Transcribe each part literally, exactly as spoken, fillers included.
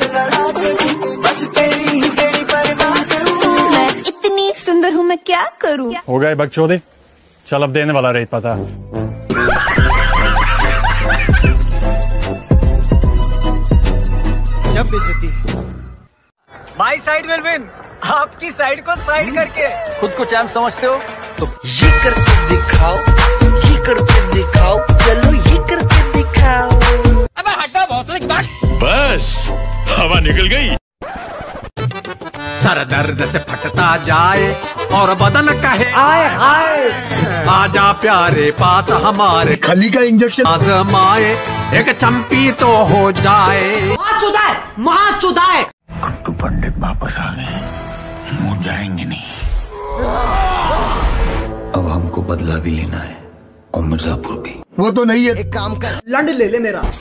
बस तेरी ही तेरी परवाह करूं। मैं इतनी सुंदर हूँ, मैं क्या करूँ? हो गए बकचोदी, चल अब देने वाला रेत पता। जब बेइज्जती माई साइड विल विन, आपकी साइड को साइड करके। खुद को चैंप समझते हो तो ये करके दिखाओ, ये करके दिखाओ, चलो ये करके दिखाओ। अबे हटा बहुत लिख बात। बस हवा निकल गई। सर दर्द से फटता जाए और बदन कहे आए आए, आजा प्यारे पास हमारे, खली का इंजेक्शन आजमाए एक चंपी तो हो जाए। माँ चुदाए, माँ चुदाए। गुड्डू पंडित वापस आ गए, मुँह जाएंगे नहीं। अब हमको बदला भी लेना है और मिर्जापुर भी। वो तो नहीं है। एक काम कर, लंड ले ले मेरा।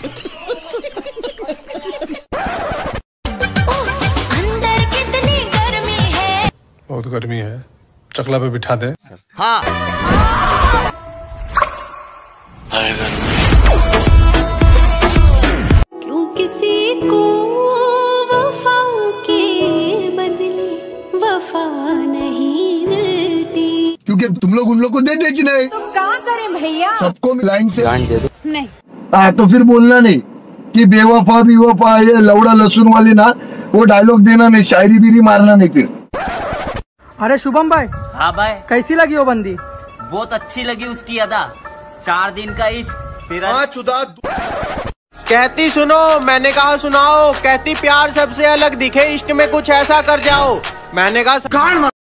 अंदर कितनी गर्मी है। बहुत गर्मी है, चकला पे बिठा दे। हाँ क्यों किसी को वफा के बदले वफा नहीं मिलती? क्योंकि तुम लोग उन लोग को दे बेचना है। तो क्या करें भैया? सबको लाइन से नहीं। आ, तो फिर बोलना नहीं कि बेवफा बेवफा ये लौड़ा लहसुन वाले ना, वो डायलॉग देना नहीं, शायरी बीरी मारना नहीं फिर। अरे शुभम भाई। हाँ भाई, कैसी लगी वो बंदी? बहुत अच्छी लगी उसकी अदा। चार दिन का इश्क फिर कहती सुनो, मैंने कहा सुनाओ। कहती प्यार सबसे अलग दिखे, इश्क में कुछ ऐसा कर जाओ। मैंने कहा